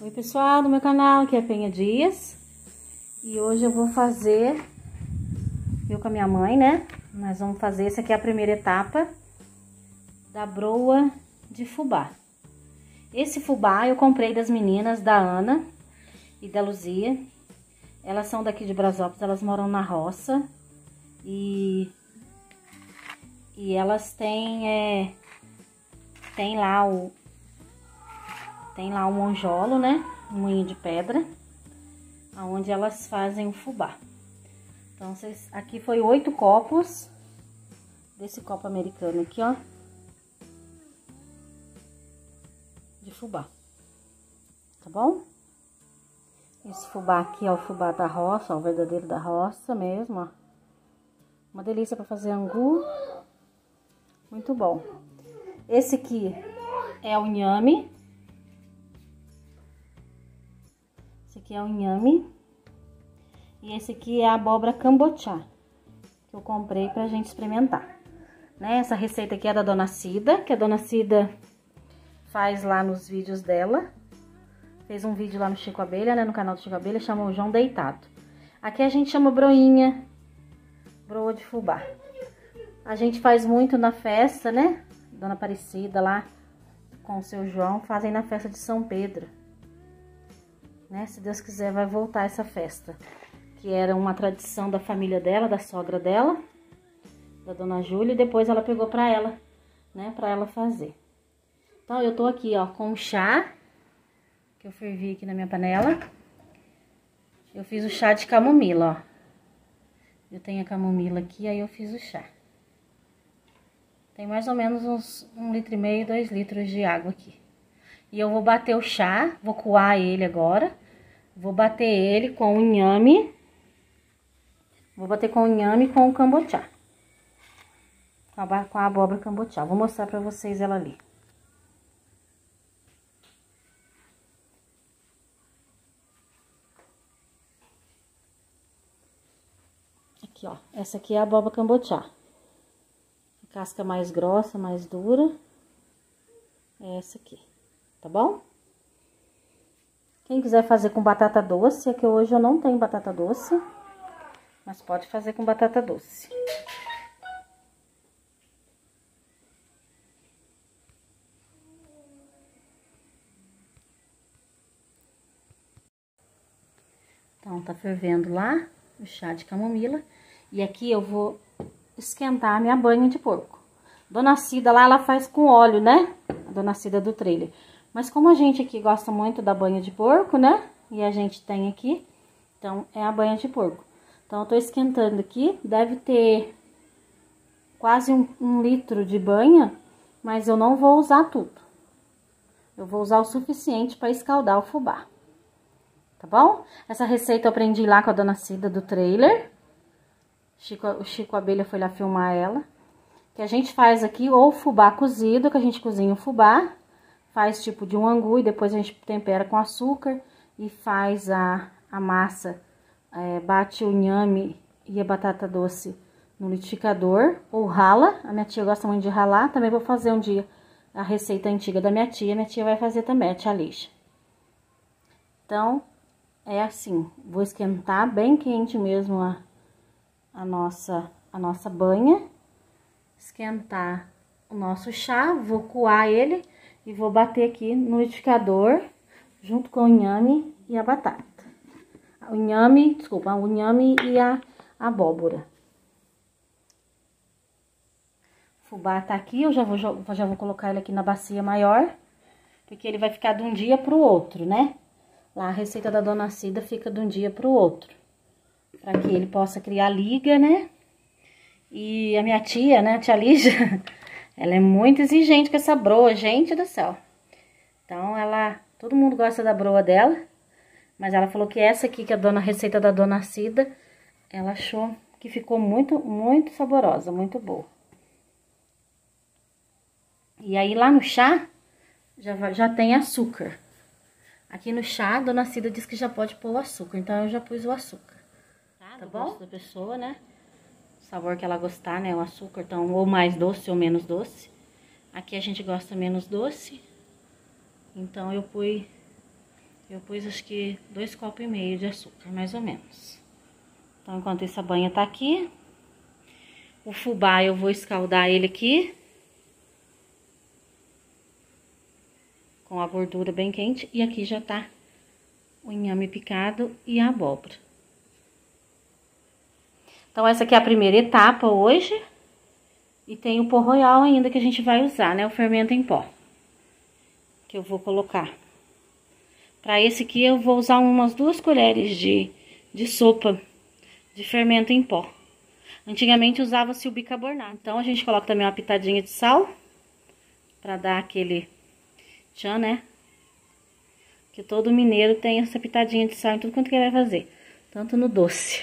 Oi pessoal do meu canal, aqui é Penha Dias. E hoje eu vou fazer, eu com a minha mãe, né? Nós vamos fazer, essa aqui é a primeira etapa da broa de fubá. Esse fubá eu comprei das meninas, da Ana e da Luzia. Elas são daqui de Brasópolis, elas moram na roça. E elas têm lá o monjolo, né? Um moinho de pedra, aonde elas fazem o fubá. Então, aqui foi 8 copos desse copo americano aqui, ó, de fubá, tá bom? Esse fubá aqui é o fubá da roça, ó, o verdadeiro da roça mesmo, ó. Uma delícia para fazer angu, muito bom. Esse aqui é o inhame. Esse aqui é o inhame. E esse aqui é a abóbora cambotiá, que eu comprei pra gente experimentar, né? Essa receita aqui é da Dona Cida, que a Dona Cida faz lá nos vídeos dela. Fez um vídeo lá no Chico Abelha, né? No canal do Chico Abelha, chama o João Deitado. Aqui a gente chama broinha, broa de fubá. A gente faz muito na festa, né? Dona Aparecida lá com o seu João fazem na festa de São Pedro, né? Se Deus quiser vai voltar essa festa, que era uma tradição da família dela, da sogra dela, da Dona Júlia, e depois ela pegou pra ela, né? Pra ela fazer. Então eu tô aqui, ó, com o chá que eu fervi aqui na minha panela. Eu fiz o chá de camomila, ó. Eu tenho a camomila aqui, aí eu fiz o chá. Tem mais ou menos uns 1,5 litro, 2 litros de água aqui. E eu vou bater o chá, vou coar ele agora. Vou bater ele com o inhame. Vou bater com o inhame e com o cambotiá. Com a abóbora cambotiá. Vou mostrar pra vocês ela ali. Aqui, ó. Essa aqui é a abóbora cambotiá. Casca mais grossa, mais dura, é essa aqui, tá bom? Quem quiser fazer com batata doce, é que hoje eu não tenho batata doce, mas pode fazer com batata doce. Então, tá fervendo lá o chá de camomila, e aqui eu vou esquentar a minha banha de porco. Dona Cida lá, ela faz com óleo, né? A Dona Cida do trailer. Mas como a gente aqui gosta muito da banha de porco, né? E a gente tem aqui, então é a banha de porco. Então eu tô esquentando aqui, deve ter quase um litro de banha, mas eu não vou usar tudo. Eu vou usar o suficiente para escaldar o fubá. Tá bom? Essa receita eu aprendi lá com a Dona Cida do trailer. O Chico Abelha foi lá filmar ela. Que a gente faz aqui ou fubá cozido, que a gente cozinha o fubá, faz tipo de um angu e depois a gente tempera com açúcar e faz a massa, bate o inhame e a batata doce no liquidificador ou rala. A minha tia gosta muito de ralar, também vou fazer um dia a receita antiga da minha tia vai fazer também, a tia Lígia. Então, é assim, vou esquentar bem quente mesmo a nossa banha, esquentar o nosso chá, vou coar ele e vou bater aqui no liquidificador junto com o inhame e a batata. O inhame e a abóbora. O fubá tá aqui, eu já vou colocar ele aqui na bacia maior, porque ele vai ficar de um dia pro outro, né? Lá a receita da Dona Cida fica de um dia pro outro, para que ele possa criar liga, né? E a minha tia, né, a tia Lígia, ela é muito exigente com essa broa, gente do céu. Então, todo mundo gosta da broa dela, mas ela falou que essa aqui, que é a receita da Dona Cida, ela achou que ficou muito, muito saborosa, muito boa. E aí, lá no chá, já tem açúcar. Aqui no chá, a Dona Cida disse que já pode pôr o açúcar, então eu já pus o açúcar. Tá bom? Gosto da pessoa, né? O sabor que ela gostar, né? O açúcar, então, ou mais doce ou menos doce. Aqui a gente gosta menos doce. Então, eu Eu pus acho que 2,5 copos de açúcar, mais ou menos. Então, enquanto essa banha tá aqui, o fubá eu vou escaldar ele aqui. Com a gordura bem quente. E aqui já tá o inhame picado e a abóbora. Então, essa aqui é a primeira etapa hoje. E tem o pó royal ainda que a gente vai usar, né? O fermento em pó. Que eu vou colocar. Pra esse aqui eu vou usar umas 2 colheres de sopa de fermento em pó. Antigamente usava-se o bicarbonato. Então, a gente coloca também uma pitadinha de sal. Pra dar aquele tchan, né? Que todo mineiro tem essa pitadinha de sal em tudo quanto que ele vai fazer. Tanto no doce.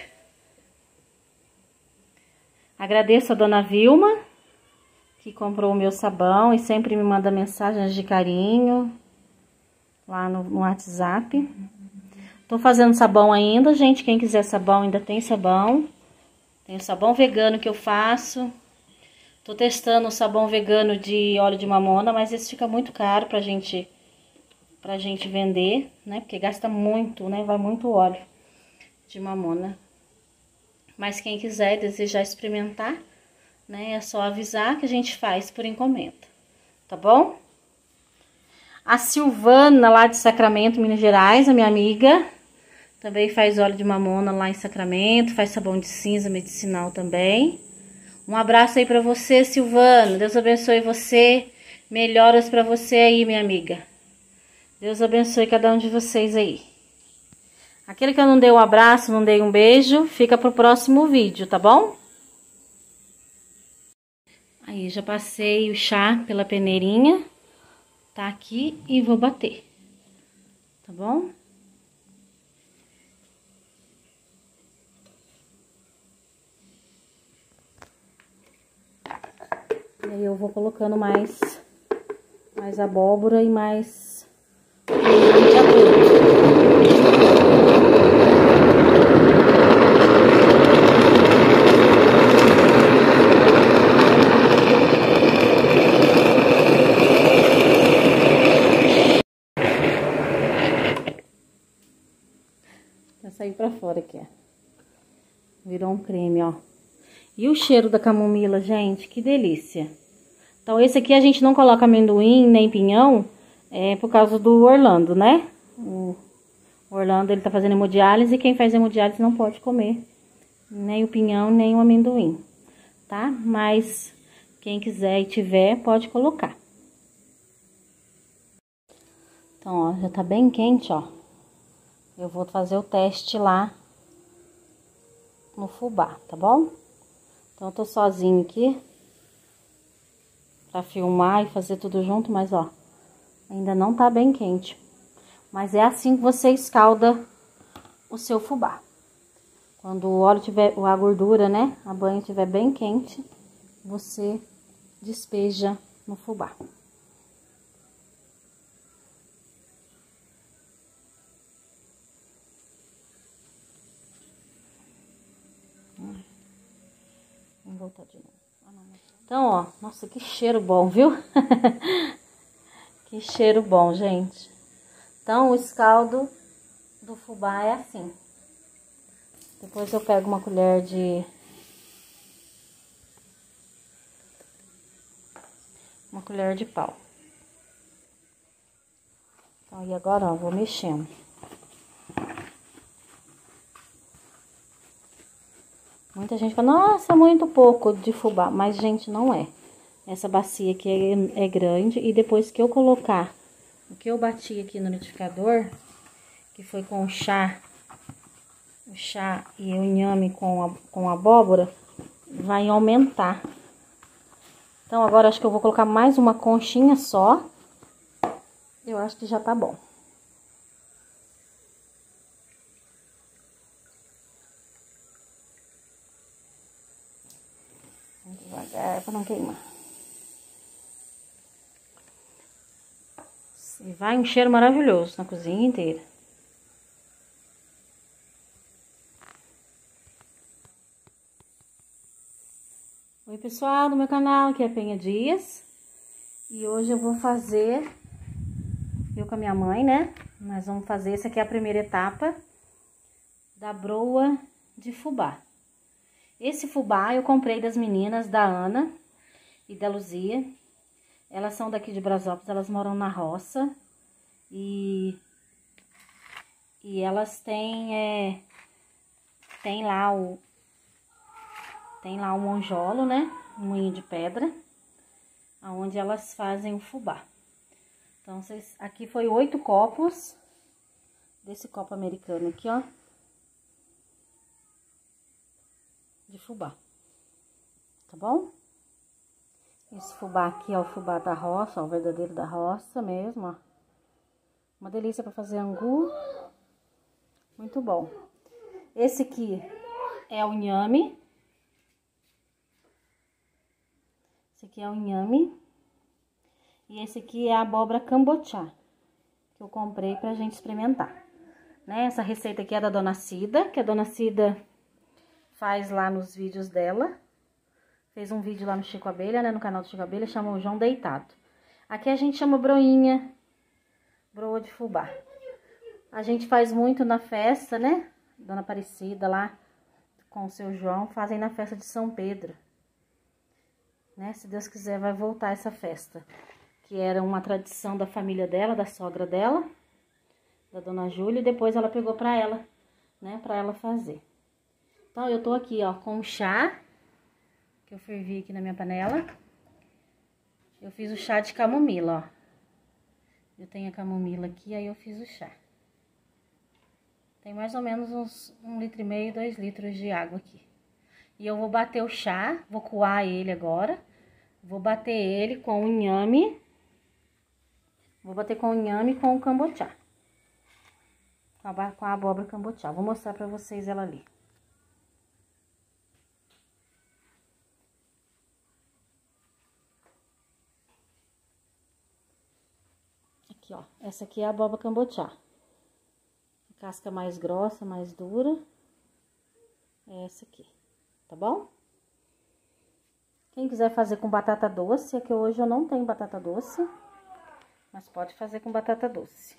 Agradeço a dona Vilma, que comprou o meu sabão e sempre me manda mensagens de carinho lá no WhatsApp. Tô fazendo sabão ainda, gente. Quem quiser sabão, ainda tem sabão. Tem o sabão vegano que eu faço. Tô testando o sabão vegano de óleo de mamona, mas esse fica muito caro pra gente vender, né? Porque gasta muito, né? Vai muito óleo de mamona. Mas quem quiser, desejar experimentar, né? É só avisar que a gente faz por encomenda, tá bom? A Silvana, lá de Sacramento, Minas Gerais, a minha amiga, também faz óleo de mamona lá em Sacramento, faz sabão de cinza medicinal também. Um abraço aí pra você, Silvana. Deus abençoe você. Melhoras pra você aí, minha amiga. Deus abençoe cada um de vocês aí. Aquele que eu não dei um abraço, não dei um beijo, fica pro próximo vídeo, tá bom? Aí, já passei o chá pela peneirinha. Tá aqui e vou bater. Tá bom? E aí, eu vou colocando mais abóbora e mais já saiu pra fora aqui, ó. Virou um creme, ó. E o cheiro da camomila, gente, que delícia. Então, esse aqui a gente não coloca amendoim nem pinhão, por causa do Orlando, né? O Orlando, ele tá fazendo hemodiálise e quem faz hemodiálise não pode comer nem o pinhão, nem o amendoim, tá? Mas quem quiser e tiver, pode colocar. Então, ó, já tá bem quente, ó. Eu vou fazer o teste lá no fubá, tá bom? Então, eu tô sozinho aqui pra filmar e fazer tudo junto, mas ó, ainda não tá bem quente. Mas é assim que você escalda o seu fubá. Quando o óleo tiver, a gordura, né, a banha estiver bem quente, você despeja no fubá. Vamos voltar de novo. Então, ó, nossa, que cheiro bom, viu? Que cheiro bom, gente. Então, o escaldo do fubá é assim. Depois eu pego uma colher de... pau. Então, e agora, ó, vou mexendo. Muita gente fala, nossa, muito pouco de fubá. Mas, gente, não é. Essa bacia aqui é grande. E depois que eu colocar o que eu bati aqui no liquidificador, que foi com o chá e o inhame com a abóbora, vai aumentar. Então, agora acho que eu vou colocar mais uma conchinha só. Eu acho que já tá bom. Devagar para não queimar. E vai um cheiro maravilhoso na cozinha inteira. Oi, pessoal do meu canal, aqui é a Penha Dias. E hoje eu vou fazer, eu com a minha mãe, né, Nós vamos fazer, essa aqui é a primeira etapa da broa de fubá. Esse fubá eu comprei das meninas, da Ana e da Luzia. Elas são daqui de Brasópolis, elas moram na roça. E elas têm, tem lá o monjolo, né? Um moinho de pedra, onde elas fazem o fubá. Então, aqui foi 8 copos desse copo americano aqui, ó, de fubá, tá bom? Esse fubá aqui é o fubá da roça, ó, o verdadeiro da roça mesmo, ó. Uma delícia para fazer angu, muito bom. Esse aqui é o inhame. Esse aqui é o inhame. E esse aqui é a abóbora cambotiá, que eu comprei pra gente experimentar, né? Essa receita aqui é da Dona Cida, que a Dona Cida faz lá nos vídeos dela. Fez um vídeo lá no Chico Abelha, né? No canal do Chico Abelha, chama o João Deitado. Aqui a gente chama broinha, broa de fubá. A gente faz muito na festa, né? Dona Aparecida lá com o seu João, fazem na festa de São Pedro, né? Se Deus quiser, vai voltar essa festa, que era uma tradição da família dela, da sogra dela, da Dona Júlia, e depois ela pegou pra ela, né? Pra ela fazer. Então, eu tô aqui, ó, com o chá, que eu fervi aqui na minha panela. Eu fiz o chá de camomila, ó. Eu tenho a camomila aqui, aí eu fiz o chá. Tem mais ou menos uns 1,5 litro, 2 litros de água aqui. E eu vou bater o chá, vou coar ele agora. Vou bater ele com o inhame. Vou bater com o inhame e com o cambotiá. Com a abóbora cambotiá. Vou mostrar pra vocês ela ali. Aqui, ó. Essa aqui é a abóbora cambotiá. Casca mais grossa, mais dura. É essa aqui, tá bom? Quem quiser fazer com batata doce, é que hoje eu não tenho batata doce, mas pode fazer com batata doce.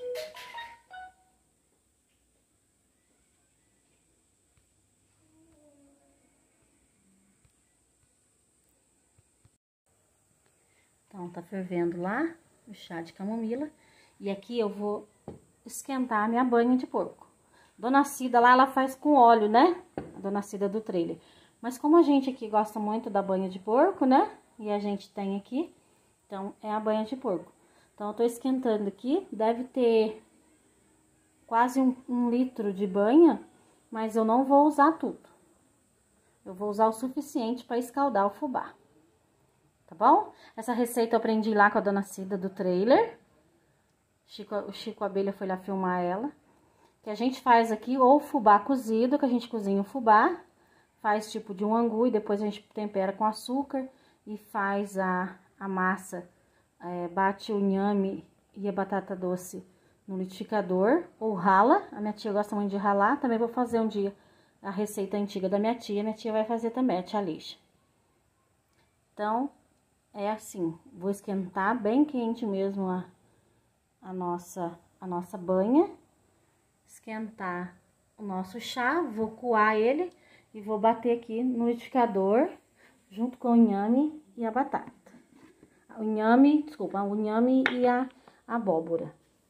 Então, tá fervendo lá o chá de camomila. E aqui eu vou esquentar a minha banha de porco. Dona Cida lá, ela faz com óleo, né? A Dona Cida do trailer. Mas como a gente aqui gosta muito da banha de porco, né? E a gente tem aqui, então é a banha de porco. Então, eu tô esquentando aqui, deve ter quase um litro de banha, mas eu não vou usar tudo. Eu vou usar o suficiente para escaldar o fubá. Tá bom? Essa receita eu aprendi lá com a Dona Cida do trailer. O Chico Abelha foi lá filmar ela. Que a gente faz aqui ou fubá cozido, que a gente cozinha o fubá, faz tipo de um angu e depois a gente tempera com açúcar e faz a massa, bate o inhame e a batata doce no liquidificador ou rala. A minha tia gosta muito de ralar, também vou fazer um dia a receita antiga da minha tia vai fazer também, a tia Lígia. Então, é assim, vou esquentar bem quente mesmo a nossa banha, esquentar o nosso chá, vou coar ele e vou bater aqui no liquidificador junto com o inhame e a batata. O inhame e a abóbora.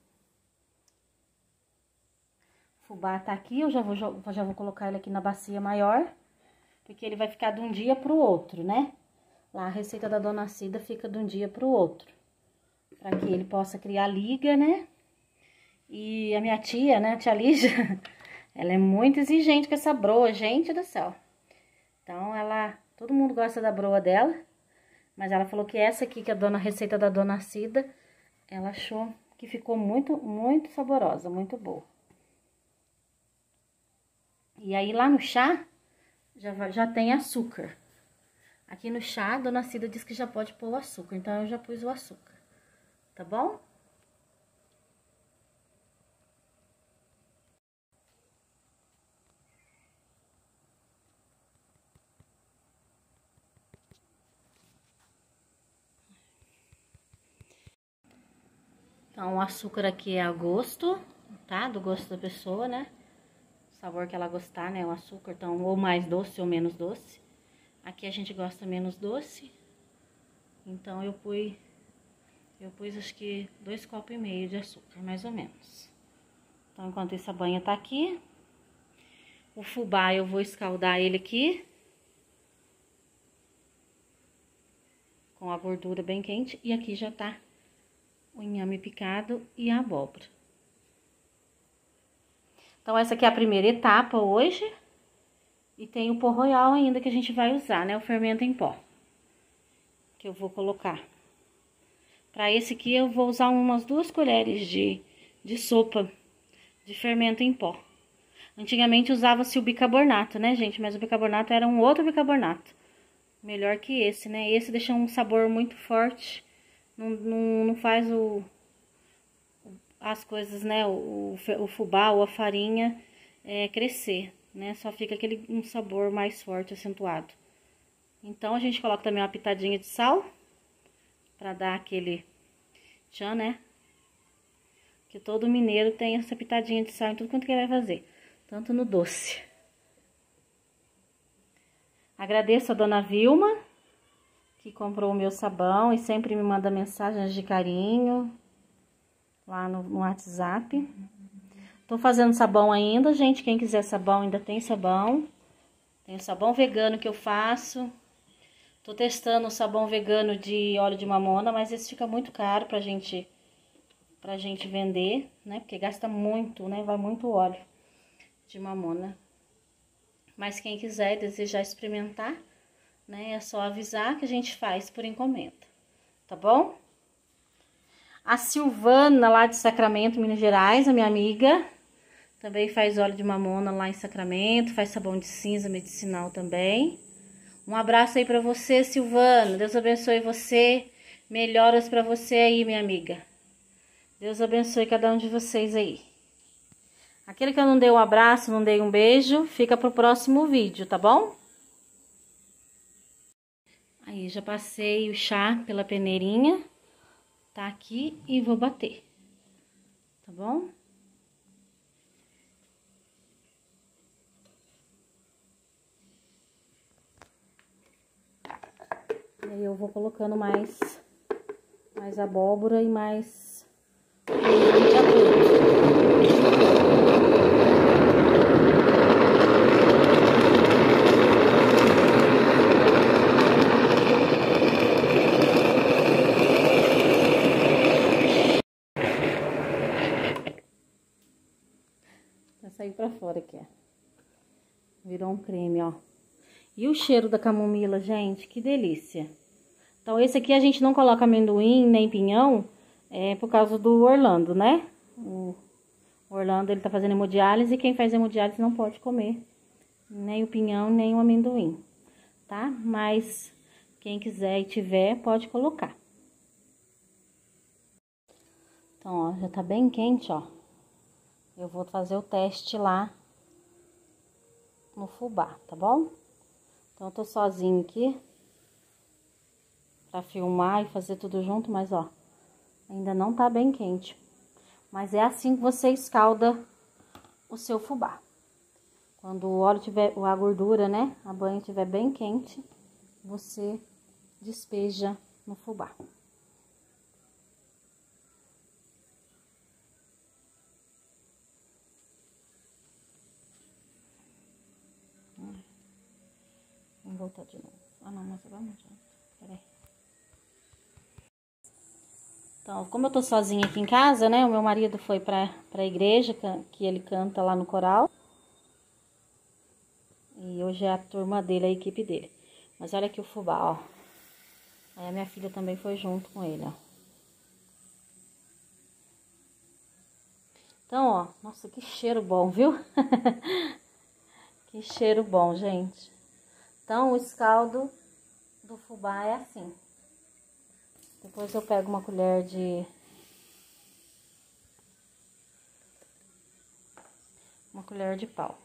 O fubá tá aqui, eu já vou colocar ele aqui na bacia maior, porque ele vai ficar de um dia pro outro, né? Lá a receita da Dona Cida fica de um dia pro outro, para que ele possa criar liga, né? E a minha tia, né, a tia Lígia, ela é muito exigente com essa broa, gente do céu. Então, todo mundo gosta da broa dela, mas ela falou que essa aqui, que é a receita da Dona Cida, ela achou que ficou muito, muito saborosa, muito boa. E aí, lá no chá, já tem açúcar. Aqui no chá, a Dona Cida disse que já pode pôr o açúcar, então eu já pus o açúcar, tá bom? Então, o açúcar aqui é a gosto. tá? Do gosto da pessoa, né? O sabor que ela gostar, né? O açúcar, então, ou mais doce ou menos doce. Aqui a gente gosta menos doce. Então, eu pus acho que 2,5 copos de açúcar, mais ou menos. Então, enquanto isso, a banha tá aqui. O fubá, eu vou escaldar ele aqui. Com a gordura bem quente. E aqui já tá o inhame picado e a abóbora. Então, essa aqui é a primeira etapa hoje. E tem o pó royal ainda que a gente vai usar, né? O fermento em pó. Que eu vou colocar. Pra esse aqui, eu vou usar umas 2 colheres de sopa de fermento em pó. Antigamente usava-se o bicarbonato, né, gente? Mas o bicarbonato era um outro bicarbonato. Melhor que esse, né? Esse deixa um sabor muito forte. Não faz as coisas, né? O fubá ou a farinha crescer, né? Só fica um sabor mais forte, acentuado. Então, a gente coloca também uma pitadinha de sal. Pra dar aquele tchan, né? Que todo mineiro tem essa pitadinha de sal em tudo quanto que ele vai fazer. Tanto no doce. Agradeço a dona Vilma, que comprou o meu sabão e sempre me manda mensagens de carinho lá no WhatsApp. Tô fazendo sabão ainda, gente. Quem quiser sabão, ainda tem sabão. Tem o sabão vegano que eu faço. Tô testando o sabão vegano de óleo de mamona, mas esse fica muito caro pra gente vender, né? Porque gasta muito, né? Vai muito óleo de mamona. Mas quem quiser e desejar experimentar, né? É só avisar que a gente faz por encomenda, tá bom? A Silvana, lá de Sacramento, Minas Gerais, a minha amiga, também faz óleo de mamona lá em Sacramento, faz sabão de cinza medicinal também. Um abraço aí pra você, Silvana. Deus abençoe você. Melhoras pra você aí, minha amiga. Deus abençoe cada um de vocês aí. Aquele que eu não dei um abraço, não dei um beijo, fica pro próximo vídeo, tá bom? Aí, já passei o chá pela peneirinha. Tá aqui e vou bater. Tá bom? E aí eu vou colocando mais abóbora e mais de atum. Vai sair pra fora aqui, ó. Virou um creme, ó. E o cheiro da camomila, gente, que delícia. Então, esse aqui a gente não coloca amendoim nem pinhão, por causa do Orlando, né? O Orlando, ele tá fazendo hemodiálise e quem faz hemodiálise não pode comer nem o pinhão, nem o amendoim, tá? Mas quem quiser e tiver, pode colocar. Então, ó, já tá bem quente, ó. Eu vou fazer o teste lá no fubá, tá bom? Então, eu tô sozinha aqui pra filmar e fazer tudo junto, mas, ó, ainda não tá bem quente. Mas é assim que você escalda o seu fubá. Quando o óleo tiver, a gordura, né, a banha tiver bem quente, você despeja no fubá. Vamos voltar de novo. Ah, não, mas agora não adianta. Peraí. Então, como eu tô sozinha aqui em casa, né, o meu marido foi pra igreja, que ele canta lá no coral. E hoje é a turma dele, a equipe dele. Mas olha aqui o fubá, ó. Aí a minha filha também foi junto com ele, ó. Então, ó, nossa, que cheiro bom, viu? Que cheiro bom, gente. Então, o escaldo do fubá é assim. Depois eu pego uma colher de... pau.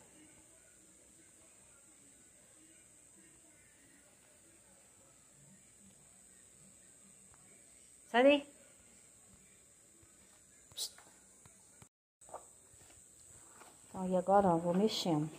Sai daí. Então, e agora, ó, vou mexendo.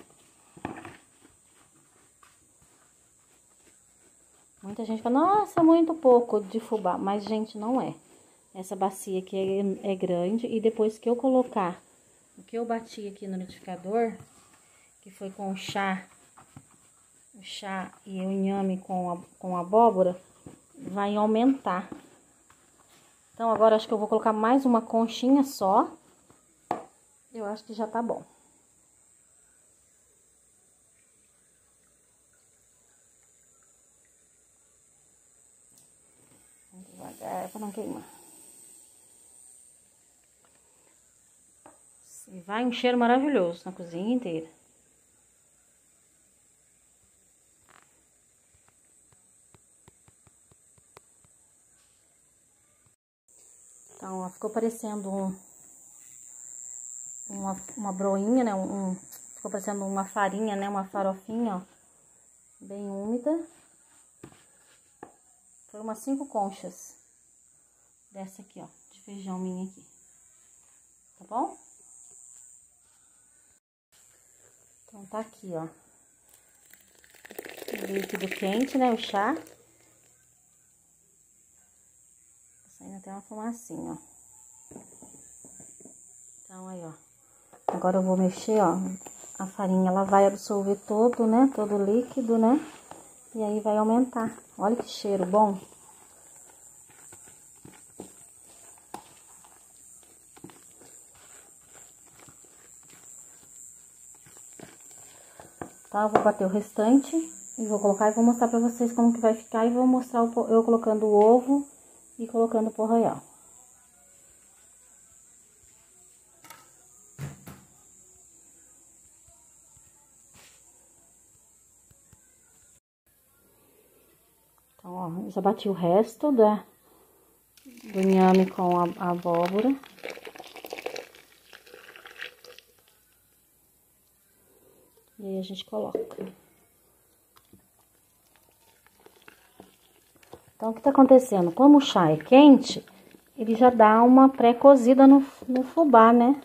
Muita gente fala, nossa, muito pouco de fubá. Mas, gente, não é. Essa bacia aqui é grande. E depois que eu colocar o que eu bati aqui no liquidificador, que foi com o chá e o inhame com abóbora, vai aumentar. Então, agora acho que eu vou colocar mais uma conchinha só. Eu acho que já tá bom. Vamos devagar pra não queimar. E vai um cheiro maravilhoso na cozinha inteira. Então, ó, ficou parecendo uma broinha, né? Ficou parecendo uma farinha, né? Uma farofinha, ó. Bem úmida. Foi umas 5 conchas dessa aqui, ó. De feijão minha aqui. Tá bom? Então, tá aqui, ó. O líquido quente, né? O chá. Tá saindo até uma fumacinha, ó. Então, aí, ó. Agora eu vou mexer, ó. A farinha, ela vai absorver todo, né? Todo o líquido, né? E aí vai aumentar. Olha que cheiro bom. Tá? Eu vou bater o restante e vou colocar e vou mostrar pra vocês como que vai ficar. E vou mostrar eu colocando o ovo e colocando o pó royal. Então, ó, eu já bati o resto do inhame com a abóbora. E aí a gente coloca. Então, o que tá acontecendo? Como o chá é quente, ele já dá uma pré-cozida no fubá, né?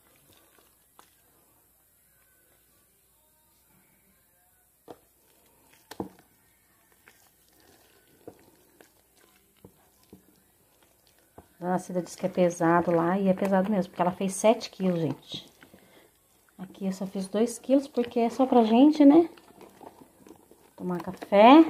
A Cida disse que é pesado lá, e é pesado mesmo, porque ela fez 7 quilos, gente. Aqui eu só fiz 2 quilos, porque é só pra gente, né? Tomar café.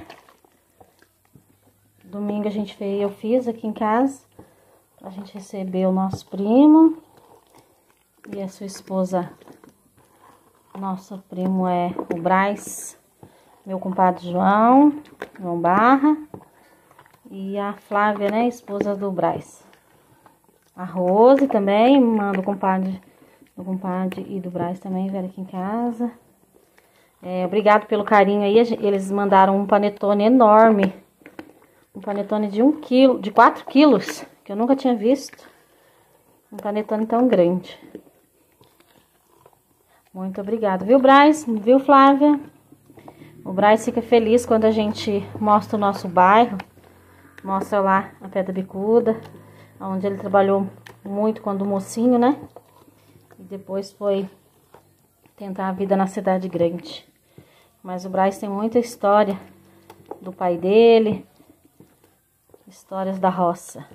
Domingo eu fiz aqui em casa, pra gente receber o nosso primo. E a sua esposa, nosso primo é o Braz, meu compadre João Barra. E a Flávia, né, esposa do Braz. A Rose também, manda do compadre e do Braz também, vieram aqui em casa. Obrigado pelo carinho aí, eles mandaram um panetone enorme. Um panetone de 1 quilo, de 4 quilos, que eu nunca tinha visto. Um panetone tão grande. Muito obrigado, viu, Braz? Viu, Flávia? O Braz fica feliz quando a gente mostra o nosso bairro. Mostra lá a Pedra Bicuda, onde ele trabalhou muito quando mocinho, né? E depois foi tentar a vida na cidade grande. Mas o Braz tem muita história do pai dele, histórias da roça.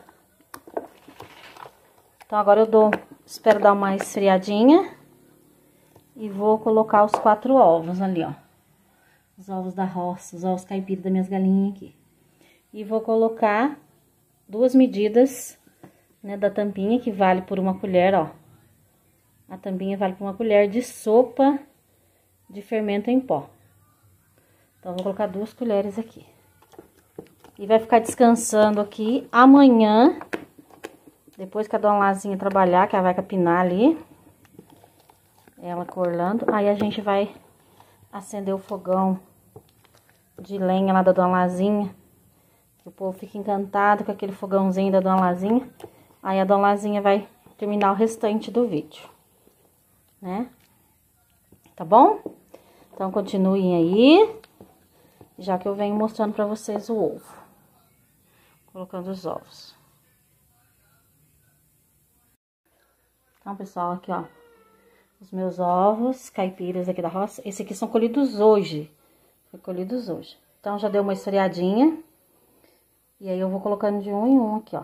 Então agora espero dar uma esfriadinha e vou colocar os 4 ovos ali, ó. Os ovos da roça, os ovos caipiras das minhas galinhas aqui. E vou colocar 2 medidas, né, da tampinha, que vale por 1 colher, ó. A tampinha vale por 1 colher de sopa de fermento em pó. Então, vou colocar 2 colheres aqui. E vai ficar descansando aqui amanhã, depois que a Dona Lazinha trabalhar, que ela vai capinar ali. Ela corlando. Aí a gente vai acender o fogão de lenha lá da Dona Lazinha. O povo fica encantado com aquele fogãozinho da Dona Lazinha. Aí a Dona Lazinha vai terminar o restante do vídeo, né? Tá bom? Então, continuem aí, já que eu venho mostrando pra vocês o ovo. Colocando os ovos. Então, pessoal, aqui, ó. os meus ovos caipiras aqui da roça. Esse aqui são colhidos hoje. Foi colhidos hoje. Então, já deu uma esfriadinha. E aí, eu vou colocando de um em um aqui, ó.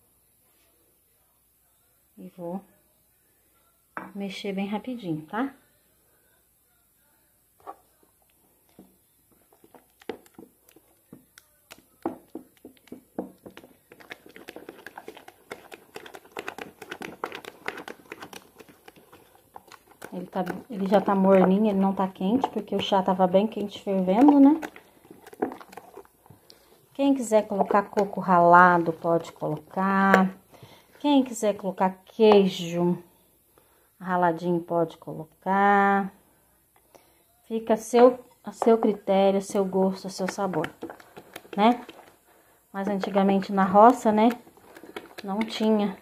E vou mexer bem rapidinho, tá? Ele já tá morninho, ele não tá quente, porque o chá tava bem quente fervendo, né? Quem quiser colocar coco ralado, pode colocar. Quem quiser colocar queijo raladinho, pode colocar. Fica a seu critério, a seu gosto, a seu sabor, né? Mas antigamente na roça, né, não tinha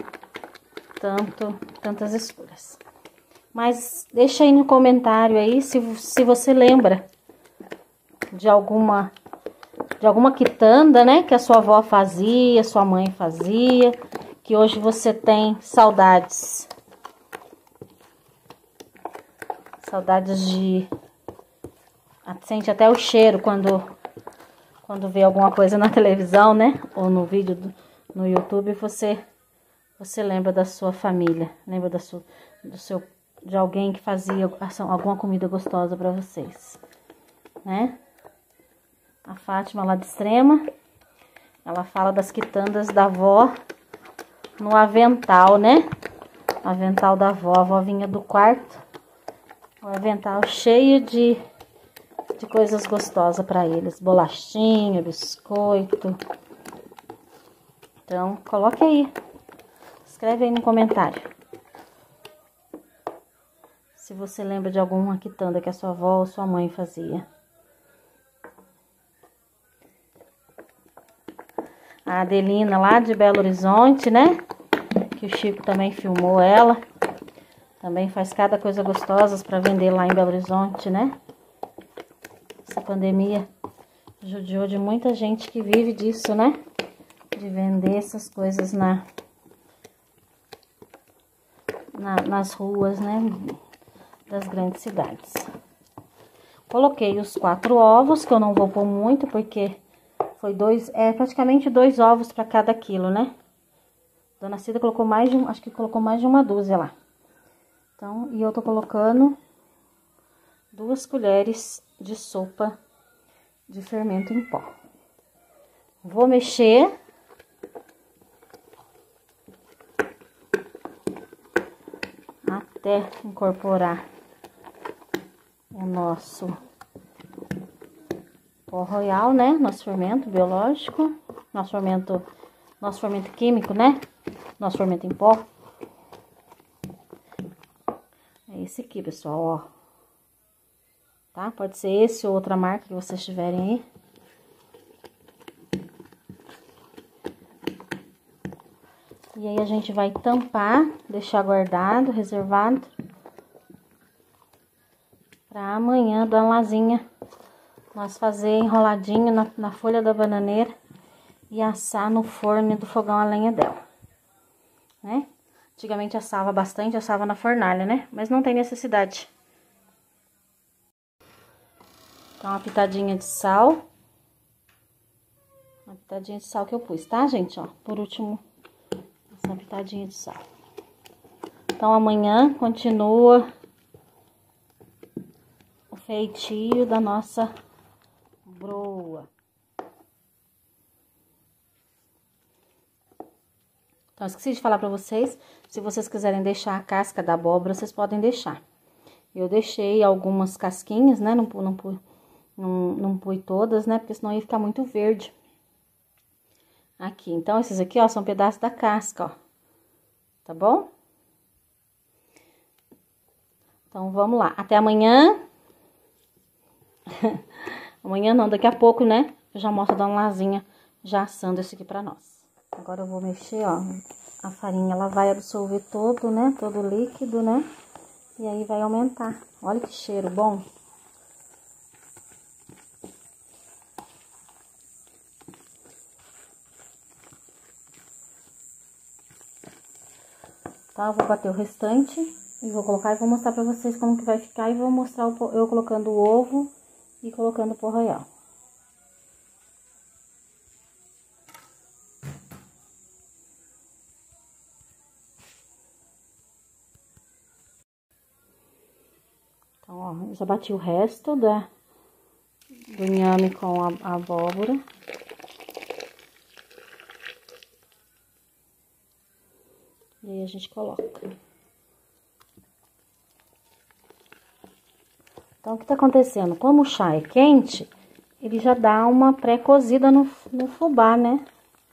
tantas escolhas. Mas deixa aí no comentário aí se você lembra de alguma quitanda, né, que a sua avó fazia, sua mãe fazia, que hoje você tem saudades. Saudades de... Sente até o cheiro quando vê alguma coisa na televisão, né, ou no vídeo no YouTube, você lembra da sua família, lembra de alguém que fazia alguma comida gostosa para vocês, né? A Fátima lá de Extrema, ela fala das quitandas da avó no avental, né? O avental da avó, a avó vinha do quarto, o avental cheio de coisas gostosas para eles, bolachinha, biscoito. Então, coloque aí, escreve aí no comentário. Se você lembra de alguma quitanda que a sua avó ou sua mãe fazia. A Adelina lá de Belo Horizonte, né? Que o Chico também filmou ela. Também faz cada coisa gostosa para vender lá em Belo Horizonte, né? Essa pandemia judiou de muita gente que vive disso, né? De vender essas coisas nas ruas, né? Das grandes cidades. Coloquei os 4 ovos, que eu não vou pôr muito, porque foi praticamente 2 ovos para cada quilo, né? Dona Cida colocou acho que colocou mais de uma dúzia lá. Então, e eu tô colocando 2 colheres de sopa de fermento em pó. Vou mexer. Até incorporar o nosso pó royal, né? Nosso fermento biológico, nosso fermento químico, né? Nosso fermento em pó. É esse aqui, pessoal, ó. Tá? Pode ser esse ou outra marca que vocês tiverem aí. E aí a gente vai tampar, deixar guardado, reservado. Pra amanhã, Dona Lazinha, nós fazer enroladinho na folha da bananeira e assar no forno do fogão a lenha dela, né? Antigamente assava bastante, assava na fornalha, né? Mas não tem necessidade. Então, uma pitadinha de sal. Uma pitadinha de sal que eu pus, tá, gente? Ó, por último, essa pitadinha de sal. Então, amanhã continua o feitio da nossa broa. Então, esqueci de falar pra vocês, se vocês quiserem deixar a casca da abóbora, vocês podem deixar. Eu deixei algumas casquinhas, né? Não pus todas, né? Porque senão ia ficar muito verde. Aqui, então, esses aqui, ó, são pedaços da casca, ó. Tá bom? Então, vamos lá. Até amanhã. Amanhã não, daqui a pouco, né? Eu já mostro a Dona Lazinha já assando esse aqui pra nós. Agora eu vou mexer, ó. A farinha, ela vai absorver todo, né? Todo o líquido, né? E aí vai aumentar. Olha que cheiro bom. Tá? Eu vou bater o restante E vou colocar e vou mostrar pra vocês como que vai ficar. E vou mostrar eu colocando o ovo e colocando o pó royal. Então, ó, eu já bati o resto do inhame com a abóbora. E aí a gente coloca. Então, o que tá acontecendo? Como o chá é quente, ele já dá uma pré-cozida no fubá, né?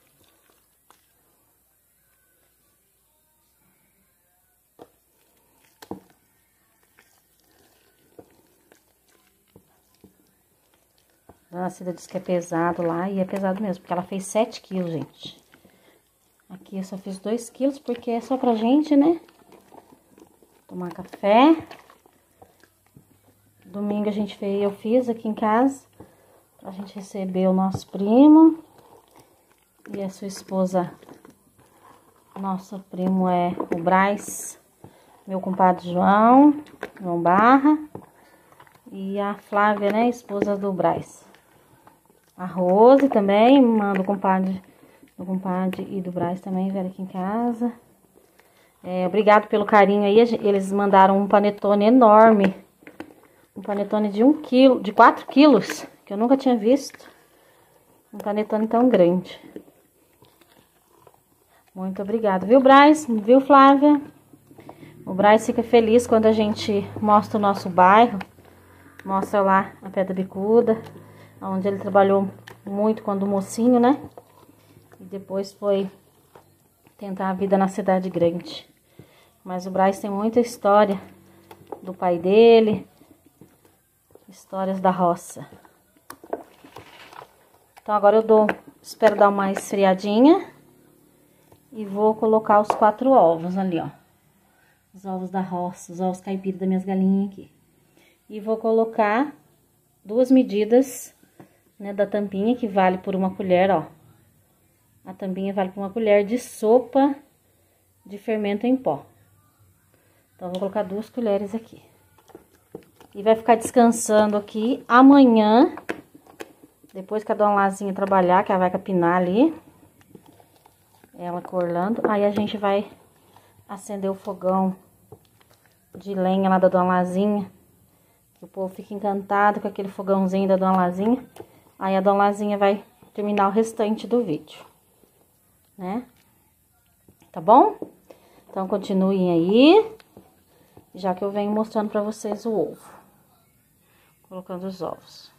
A Cida disse que é pesado lá, e é pesado mesmo, porque ela fez 7 quilos, gente. Aqui eu só fiz 2 quilos, porque é só pra gente, né? Tomar café. Domingo eu fiz aqui em casa, pra gente receber o nosso primo. E a sua esposa, nosso primo é o Braz, meu compadre João Barra. E a Flávia, né, esposa do Braz. A Rose também, manda o compadre e do Braz também vieram aqui em casa. Obrigado pelo carinho aí, eles mandaram um panetone enorme. Um panetone de 1 quilo, de 4 quilos, que eu nunca tinha visto. Um panetone tão grande. Muito obrigado, viu, Braz? Viu, Flávia? O Braz fica feliz quando a gente mostra o nosso bairro. Mostra lá a Pedra Bicuda, onde ele trabalhou muito quando mocinho, né? E depois foi tentar a vida na cidade grande. Mas o Braz tem muita história do pai dele, histórias da roça. Então agora eu espero dar uma esfriadinha e vou colocar os 4 ovos ali, ó. Os ovos da roça, os ovos caipiras das minhas galinhas aqui. E vou colocar 2 medidas, né, da tampinha, que vale por 1 colher, ó. A tampinha vale por 1 colher de sopa de fermento em pó. Então, vou colocar 2 colheres aqui. E vai ficar descansando aqui amanhã, depois que a Dona Lazinha trabalhar, que ela vai capinar ali. Ela corlando. Aí a gente vai acender o fogão de lenha lá da Dona Lazinha. O povo fica encantado com aquele fogãozinho da Dona Lazinha. Aí a Dona Lazinha vai terminar o restante do vídeo, né? Tá bom? Então, continuem aí, já que eu venho mostrando pra vocês o ovo. Colocando os ovos.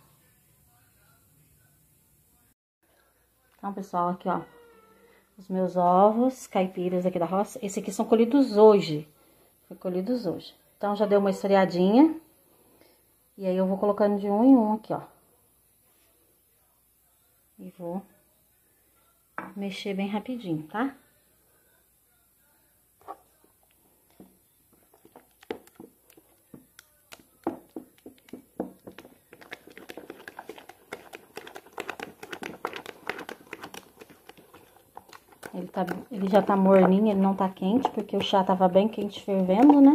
Então, pessoal, aqui, ó. Os meus ovos caipiras aqui da roça. Esses aqui são colhidos hoje. Foi colhidos hoje. Então, já deu uma esfriadinha. E aí, eu vou colocando de 1 em 1 aqui, ó. E vou mexer bem rapidinho, tá? Ele já tá morninho, ele não tá quente, porque o chá tava bem quente fervendo, né?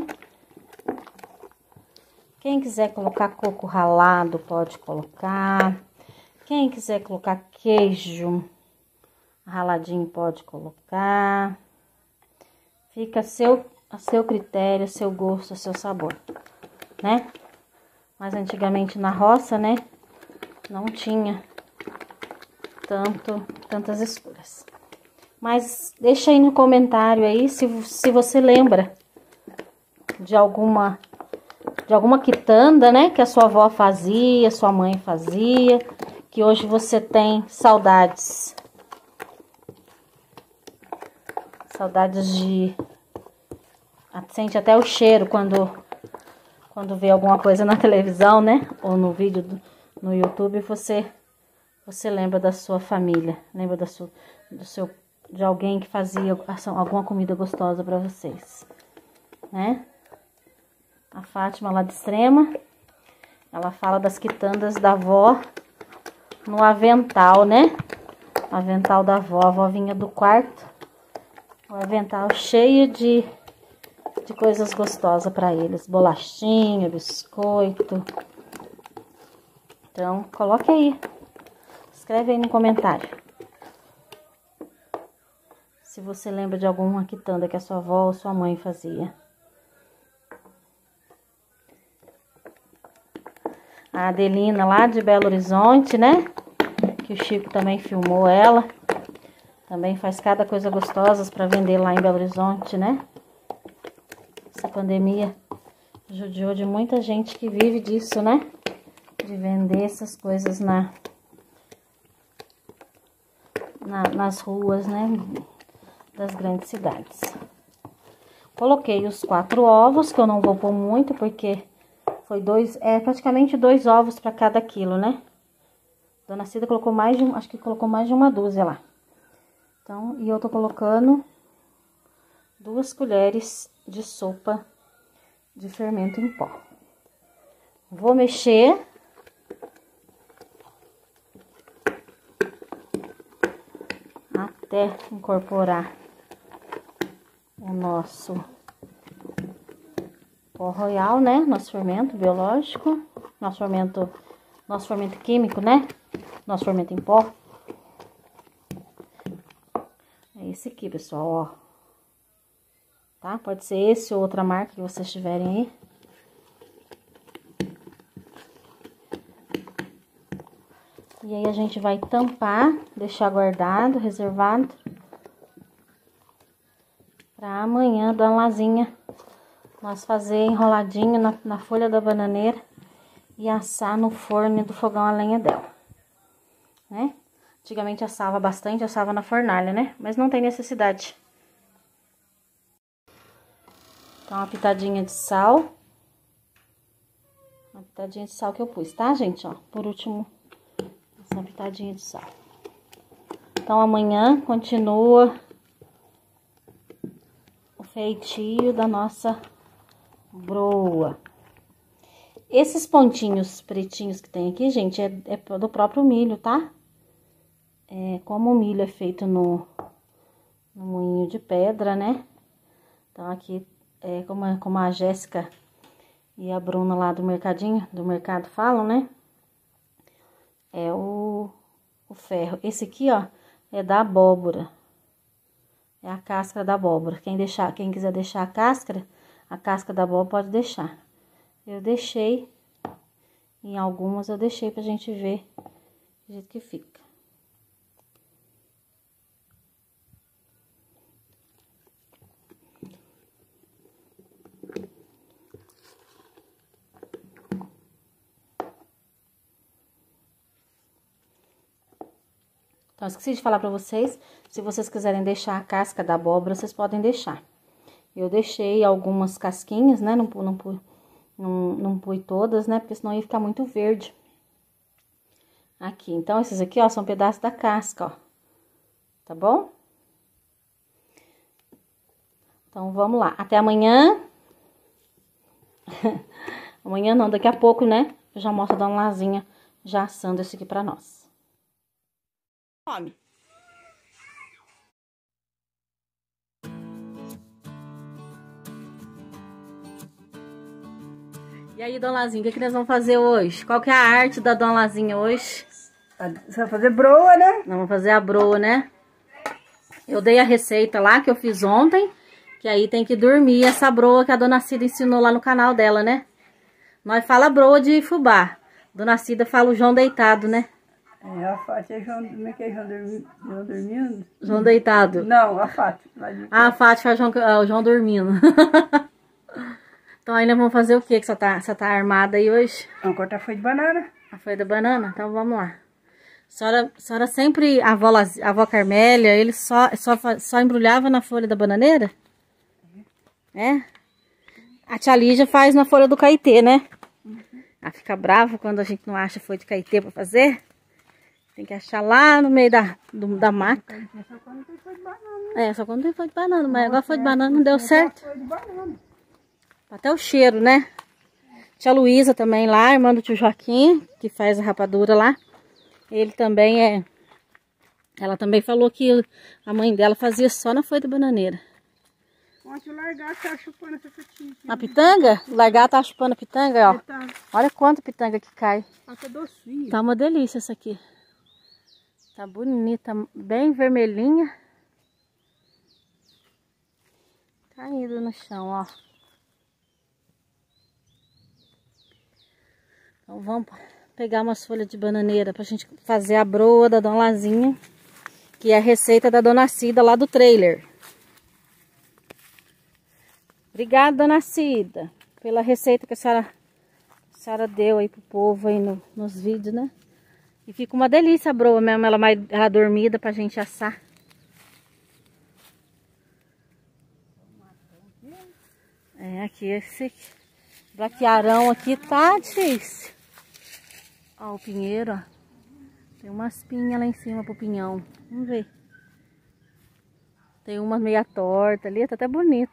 Quem quiser colocar coco ralado, pode colocar. Quem quiser colocar queijo raladinho, pode colocar. Fica a seu critério, a seu gosto, a seu sabor, né? Mas antigamente na roça, né, não tinha tantas escolhas. Mas deixa aí no comentário aí se você lembra de alguma quitanda, né, que a sua avó fazia, sua mãe fazia, que hoje você tem saudades. Saudades de... Sente até o cheiro quando vê alguma coisa na televisão, né, ou no vídeo no YouTube, você lembra da sua família, lembra de alguém que fazia alguma comida gostosa pra vocês, né? A Fátima lá de Extrema, ela fala das quitandas da avó no avental, né? O avental da avó, a avó vinha do quarto, o avental cheio de de coisas gostosas para eles. Bolachinha, biscoito. Então, coloque aí. Escreve aí no comentário. Se você lembra de alguma quitanda que a sua avó ou sua mãe fazia. A Adelina lá de Belo Horizonte, né? Que o Chico também filmou ela. Também faz cada coisa gostosa para vender lá em Belo Horizonte, né? Essa pandemia judiou de muita gente que vive disso, né? De vender essas coisas nas ruas, né? Das grandes cidades. Coloquei os 4 ovos, que eu não vou pôr muito, porque foi praticamente 2 ovos para cada quilo, né? Dona Cida colocou acho que colocou mais de uma dúzia lá. Então, e eu tô colocando 2 colheres de sopa de fermento em pó. Vou mexer. Até incorporar o nosso pó royal, né? Nosso fermento biológico, nosso fermento químico, né? Nosso fermento em pó. É esse aqui, pessoal, ó. Tá? Pode ser esse ou outra marca que vocês tiverem aí. E aí a gente vai tampar, deixar guardado, reservado. Pra amanhã, Dona Lazinha, nós fazer enroladinho na folha da bananeira e assar no forno do fogão a lenha dela, né? Antigamente assava bastante, assava na fornalha, né? Mas não tem necessidade. Então, uma pitadinha de sal. Uma pitadinha de sal que eu pus, tá, gente? Ó, por último, essa pitadinha de sal. Então, amanhã continua o feitio da nossa broa. Esses pontinhos pretinhos que tem aqui, gente, é do próprio milho, tá? Como o milho é feito no moinho de pedra, né? Então, aqui, como a Jéssica e a Bruna lá do mercado falam, né? É o ferro. Esse aqui, ó, é da abóbora. É a casca da abóbora. Quem quiser deixar a casca da abóbora pode deixar. Eu deixei, em algumas eu deixei pra gente ver o jeito que fica. Então, esqueci de falar pra vocês, se vocês quiserem deixar a casca da abóbora, vocês podem deixar. Eu deixei algumas casquinhas, né, não pus todas, né, porque senão ia ficar muito verde. Aqui, então, esses aqui, ó, são pedaços da casca, ó, tá bom? Então, vamos lá, até amanhã. Amanhã não, daqui a pouco, né, eu já mostro a Dona Lazinha já assando esse aqui pra nós. Come. E aí, Dona Lazinha, o que nós vamos fazer hoje? Qual que é a arte da Dona Lazinha hoje? Você vai fazer broa, né? Nós vamos fazer a broa, né? Eu dei a receita lá que eu fiz ontem, que aí tem que dormir essa broa que a Dona Cida ensinou lá no canal dela, né? Nós fala broa de fubá. Dona Cida fala o João deitado, né? A Fátima é João, como é que é João dormindo? João deitado. Não, a Fátima. A Fátima faz o João dormindo. Então aí nós vamos fazer o que? Que você tá armada aí hoje? Vamos cortar folha de banana. A folha da banana? Então vamos lá. A senhora sempre, a avó Carmélia, ele só embrulhava na folha da bananeira? É? A tia Lígia faz na folha do caetê, né? Ela fica brava quando a gente não acha folha de caetê pra fazer. Tem que achar lá no meio da mata. Só quando tem folha de banana. Só quando tem folha de banana, mas agora folha de banana não deu certo. Até o cheiro, né? Tia Luísa também lá, irmã do tio Joaquim, que faz a rapadura lá. Ele também Ela também falou que a mãe dela fazia só na folha da bananeira. Ontem o largato tava chupando essa frutinha. A pitanga? O largato tá chupando a pitanga, ó. Tá. Olha quanta pitanga que cai. Ela tá docinha. Tá uma delícia essa aqui. Tá bonita, bem vermelhinha. Caindo no chão, ó. Então vamos pegar umas folhas de bananeira pra gente fazer a broa da Dona Lazinha, que é a receita da Dona Cida lá do trailer. Obrigada, Dona Cida, pela receita que a senhora deu aí pro povo aí nos vídeos, né? E fica uma delícia a broa mesmo, ela dormida pra gente assar. É, aqui esse braquiarão aqui tá difícil. Ó, o pinheiro, ó. Tem umas pinhas lá em cima pro pinhão. Vamos ver. Tem uma meia torta ali, tá até bonita.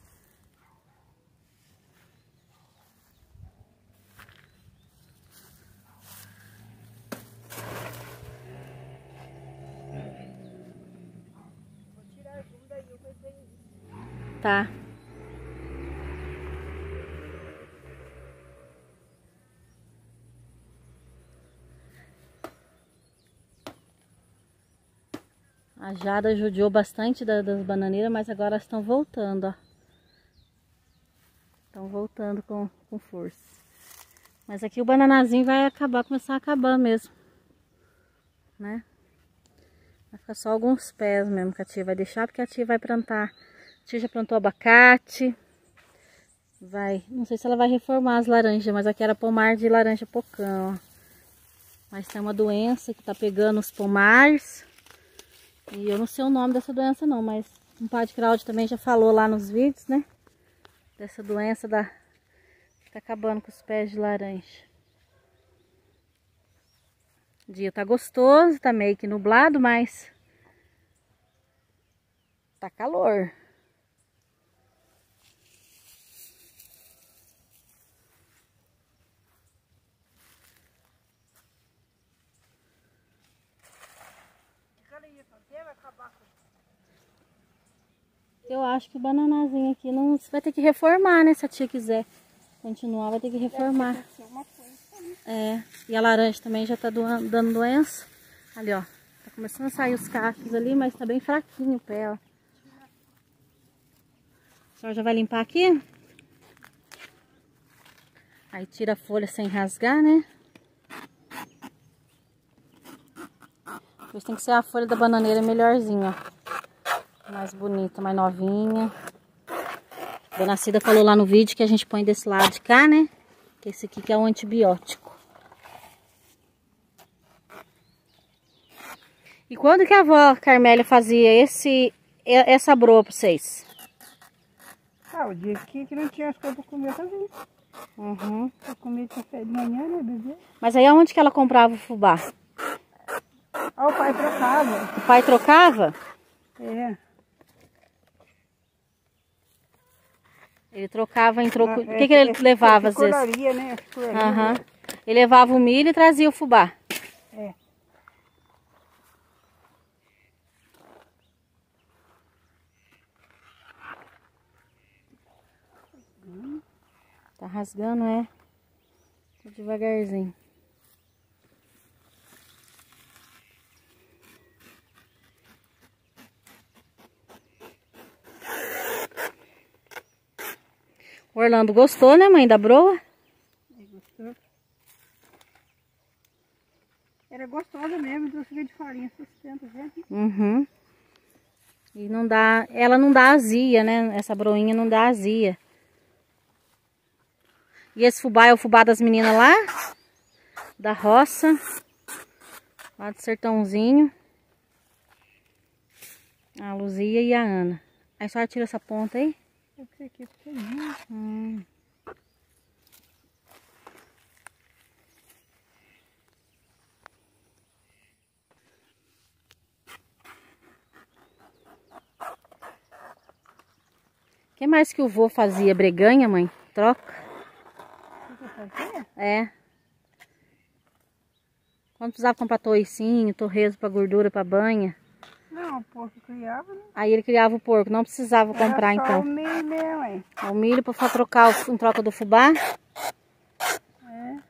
Tá. A Jada judiou bastante das bananeiras, mas agora elas estão voltando, ó. Estão voltando com força. Mas aqui o bananazinho vai acabar, começar a acabar mesmo, né? Vai ficar só alguns pés mesmo que a tia vai deixar, porque a tia vai plantar. A tia já plantou abacate. Vai, não sei se ela vai reformar as laranjas, mas aqui era pomar de laranja pocã, ó. Mas tem uma doença que tá pegando os pomares. E eu não sei o nome dessa doença não, mas o padre Claudio também já falou lá nos vídeos, né? Dessa doença que tá acabando com os pés de laranja. O dia tá gostoso, tá meio que nublado, mas tá calor. Eu acho que o bananazinho aqui não você vai ter que reformar, né? Se a tia quiser continuar, vai ter que reformar. É, e a laranja também já tá dando doença. Ali, ó. Tá começando a sair os cachos ali, mas tá bem fraquinho o pé, ó. A senhora já vai limpar aqui? Aí tira a folha sem rasgar, né? Depois tem que ser a folha da bananeira melhorzinha, ó. Mais bonita, mais novinha. A Dona Cida falou lá no vídeo que a gente põe desse lado de cá, né? Que esse aqui que é o antibiótico. E quando que a avó Carmélia fazia essa broa pra vocês? Ah, o dia que não tinha as coisas pra comer, eu fazia. Uhum. Eu comia café de manhã, né, bebê? Mas aí aonde que ela comprava o fubá? Ah, o pai trocava. O pai trocava? É. Ele trocava em troco... O que ele levava às vezes? Colaria, né? Aham. Ele levava o milho e trazia o fubá. É. Tá rasgando, é? Tô devagarzinho. O Orlando gostou, né, mãe, da broa? Gostou. Era gostosa mesmo, doce de farinha, sustenta, gente. Uhum. E não dá, ela não dá azia, né? Essa broinha não dá azia. E esse fubá é o fubá das meninas lá, da roça, lá do sertãozinho. A Luzia e a Ana. Aí a senhora tira essa ponta aí. Esse aqui é pequenininho. O que mais que o vô fazia? Breganha, mãe? Troca? O que você fazia? É. Quando precisava comprar toicinho, torresmo pra gordura, pra banha. Não, o porco criava, né? Aí ele criava o porco, não precisava comprar Era só então. o milho mesmo, hein? O milho para trocar em troca do fubá. É.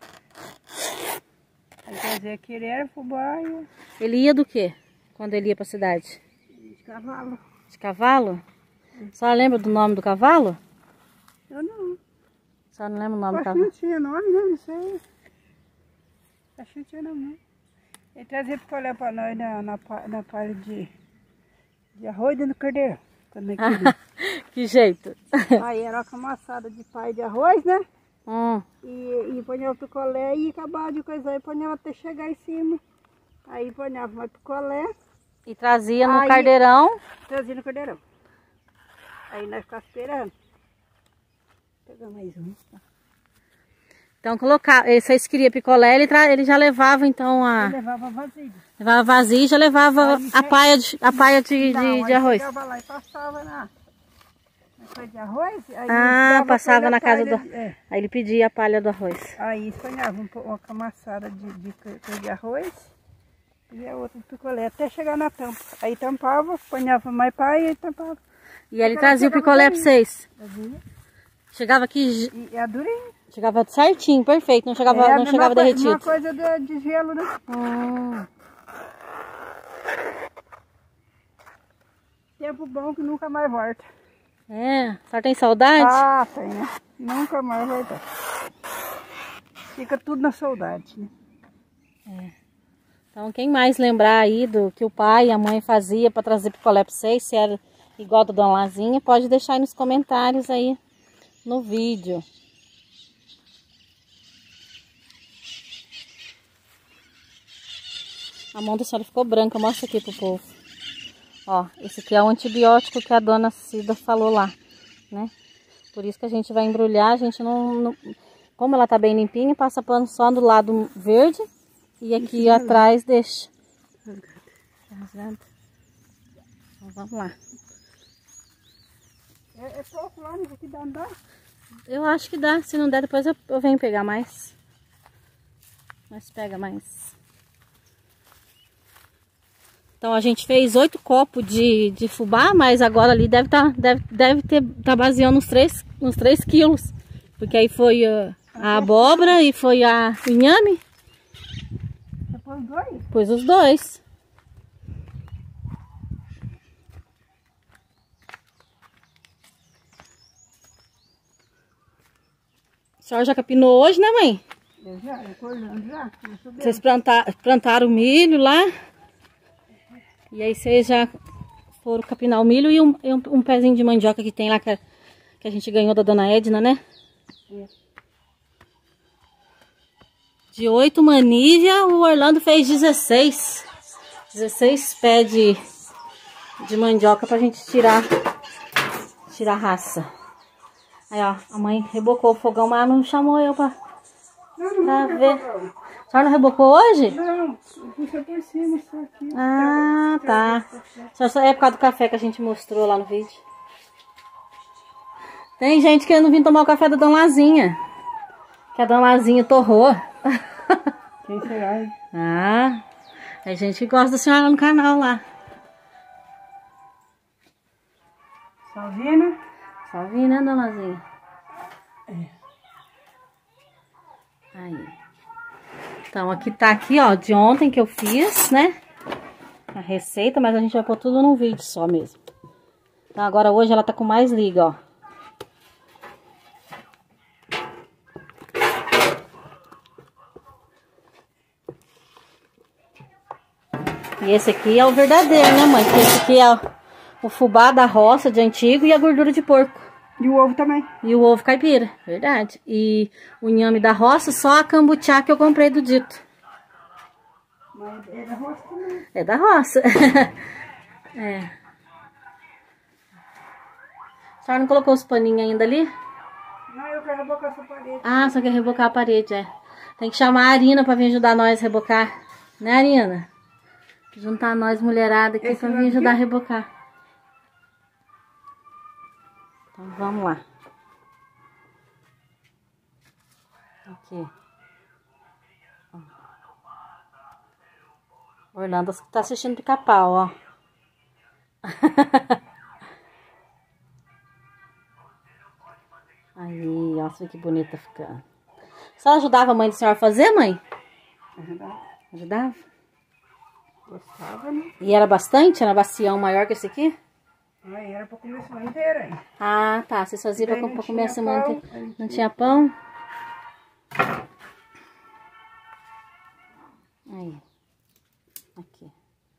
Aí fazia querer fubá e Ele ia do quê? Quando ele ia pra cidade? de cavalo. De cavalo? Só lembra do nome do cavalo? Eu não. Só não lembra o nome do Acho que cavalo? não tinha nome, né? Não sei. Acho que não tinha nome, não. Ele trazia picolé pra nós na palha de arroz dentro do cordeiro. Também queria. Que jeito. Aí era uma camaçada de palha de arroz, né? Hum. E ponhava o picolé e acabava de coisar e ponhava até chegar em cima. Aí ponhava mais picolé, E trazia no Aí- cardeirão. trazia no cordeirão. Aí nós ficávamos esperando. Vou pegar mais um. Então colocar, vocês queriam picolé, ele já levava então Eu levava vazio. levava vazio e já levava Aí a paia de Aí arroz. chegava lá e passava na coisa de arroz. Aí Ah, dava passava toda na a casa palha do... É. Aí ele pedia a palha do arroz. Aí espanhava uma camaçada de coisa de arroz e a outra de picolé, até chegar na tampa. Aí tampava, ponhava mais palha e tampava. E ele Ela trazia o chegava picolé pra daí. vocês. Fazia. Chegava aqui, E a durinha. chegava certinho, perfeito. Não chegava, não chegava derretido. Uma coisa de gelo, né? Tempo bom que nunca mais volta. É, a senhora tem saudade? Ah, tem, né? Nunca mais volta. Fica tudo na saudade, né? Então quem mais lembrar aí do que o pai e a mãe fazia para trazer picolé pra vocês, se era igual da Dona Lazinha, pode deixar aí nos comentários aí no vídeo. A mão da senhora ficou branca, mostra aqui pro povo. Ó, esse aqui é o antibiótico que a Dona Cida falou lá, né? Por isso que a gente vai embrulhar, a gente não... Como ela tá bem limpinha, passa pano só do lado verde e aqui atrás deixa. Então, vamos lá. É pouco lá, aqui dá andar. Eu acho que dá, se não der depois eu venho pegar mais. Mas pega mais. Então a gente fez 8 copos de fubá, mas agora ali deve tá baseando uns 3 quilos. Porque aí foi a abóbora e foi o inhame. Depois dois. Pôs os dois. A senhora já capinou hoje, né, mãe? Eu já, acordando já. Vocês plantaram o milho lá. E aí vocês já foram capinar o milho e um pezinho de mandioca que tem lá que a gente ganhou da Dona Edna, né? É. De 8 manívia, o Orlando fez 16. 16 pés de mandioca pra gente tirar a raça. Aí, ó, a mãe rebocou o fogão, mas não chamou eu pra ver. A senhora não rebocou hoje? Não, puxa por cima só aqui. Ah, tá. Só é por causa do café que a gente mostrou lá no vídeo. Tem gente querendo vir tomar o café da Dona Lazinha. Que a Dona Lazinha torrou. Quem será, hein? Ah, é gente que gosta da senhora no canal lá. Salvina? Só vir, né, Dona Lazinha? Aí. Então, aqui tá aqui, ó, de ontem que eu fiz, né? A receita, mas a gente vai pôr tudo num vídeo só mesmo. Então, agora hoje ela tá com mais liga, ó. E esse aqui é o verdadeiro, né, mãe? Porque esse aqui é o fubá da roça de antigo e a gordura de porco. E o ovo também. E o ovo caipira, verdade. E o inhame da roça, só a cambuchá que eu comprei do Dito. Mas é da roça também. É da roça. É. A senhora não colocou os paninhos ainda ali? Não, eu quero rebocar essa parede. Ah, só quer rebocar a parede, é. Tem que chamar a Arina pra vir ajudar nós a rebocar. Né, Arina? Juntar nós mulherada aqui pra vir ajudar a rebocar. Então vamos lá. Aqui. Ó. Orlando tá assistindo Pica-Pau, ó. Aí, nossa, que bonita ficando. Só ajudava a mãe da senhora a fazer, mãe? Ajudava. Ajudava? Gostava, né? E era bastante? Era bacião maior que esse aqui? Aí era pra comer a semana inteira, hein? Ah, tá. Vocês faziam Daí pra não comer a tinha semana pão, inteira. aí Não tinha pão? Aí. Aqui.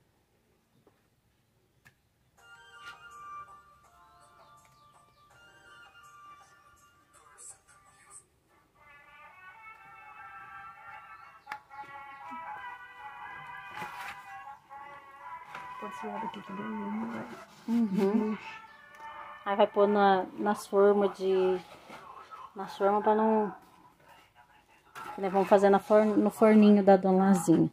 Pode ser hora aqui também, não vai. Uhum. Aí vai pôr nas formas de... Nas formas pra não... Né, vamos fazer no forninho da Dona Lazinha.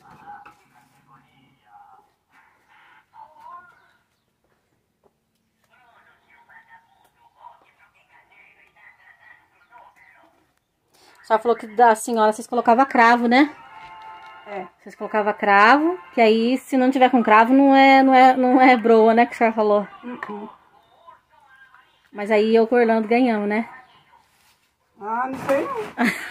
Só falou que da senhora vocês colocavam cravo, né? É. Vocês colocavam cravo, que aí se não tiver com cravo não é broa, né? Que a senhora falou. Mas aí eu com o Orlando ganhamos, né? Ah, não sei não.